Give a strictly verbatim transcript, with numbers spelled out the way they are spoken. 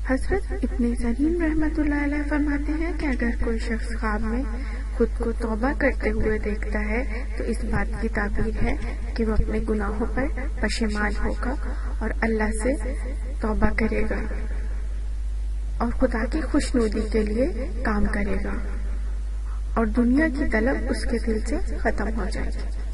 हजरत इब्ने सरीन रहमतुल्लाह अलैह फरमाते हैं कि अगर कोई शख्स ख्वाब में खुद को तौबा करते हुए देखता है तो इस बात की ताबीर है कि वो अपने गुनाहों पर पशेमान होगा और अल्लाह से तौबा करेगा और खुदा की खुशनूदी के लिए काम करेगा और दुनिया की तलब उसके दिल से खत्म हो जाएगी।